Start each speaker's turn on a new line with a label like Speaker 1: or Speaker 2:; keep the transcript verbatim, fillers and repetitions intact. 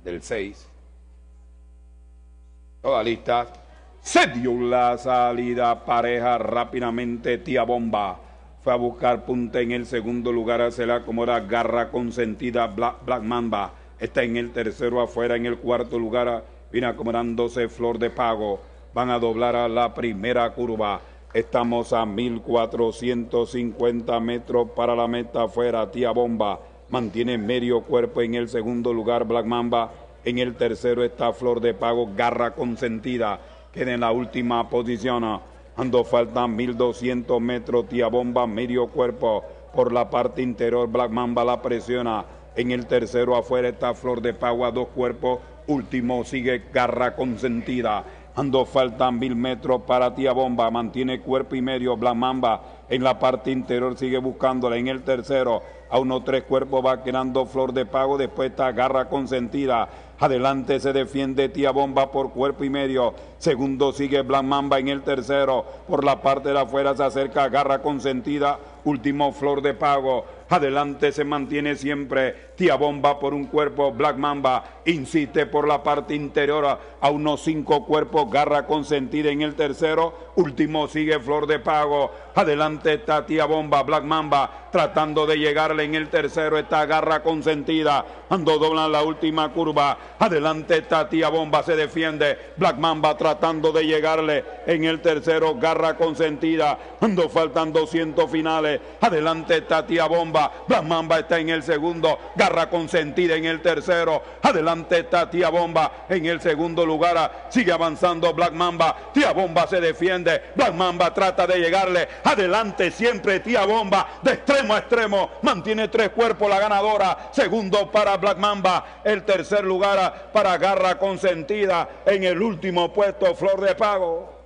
Speaker 1: del seis. Toda lista. Se dio la salida pareja rápidamente. Tía Bomba fue a buscar punta en el segundo lugar. Se la acomoda Garra Consentida. Black, Black Mamba está en el tercero afuera. En el cuarto lugar viene acomodándose Flor de Pago. Van a doblar a la primera curva. Estamos a mil cuatrocientos cincuenta metros para la meta afuera. Tía Bomba mantiene medio cuerpo en el segundo lugar. Black Mamba en el tercero está Flor de Pago. Garra Consentida queda en la última posición. Ando faltan mil doscientos metros. Tía Bomba medio cuerpo por la parte interior. Black Mamba la presiona. En el tercero afuera está Flor de Pago a dos cuerpos. Último sigue Garra Consentida. Ando faltan mil metros para Tía Bomba, mantiene cuerpo y medio. Black Mamba en la parte interior sigue buscándola. En el tercero a unos tres cuerpos va quedando Flor de Pago, después está Garra Consentida. Adelante se defiende Tía Bomba por cuerpo y medio. Segundo sigue Black Mamba en el tercero. Por la parte de afuera se acerca Garra Consentida. Último Flor de Pago. Adelante se mantiene siempre Tía Bomba por un cuerpo. Black Mamba insiste por la parte interior a unos cinco cuerpos. Garra Consentida en el tercero. Último sigue Flor de Pago. Adelante está Tía Bomba. Black Mamba tratando de llegarle en el tercero. Está Garra Consentida. Ando doblan la última curva. Adelante está Tía Bomba. Se defiende. Black Mamba tratando de llegarle en el tercero. Garra Consentida. Ando faltan doscientos finales. Adelante está Tía Bomba. Black Mamba está en el segundo. Garra Consentida en el tercero. Adelante está Tía Bomba en el segundo lugar. Sigue avanzando Black Mamba. Tía Bomba se defiende. Black Mamba trata de llegarle. Adelante siempre Tía Bomba. De extremo a extremo. Mantiene tres cuerpos la ganadora. Segundo para Black Mamba. El tercer lugar para Garra Consentida. En el último puesto Flor de Pago.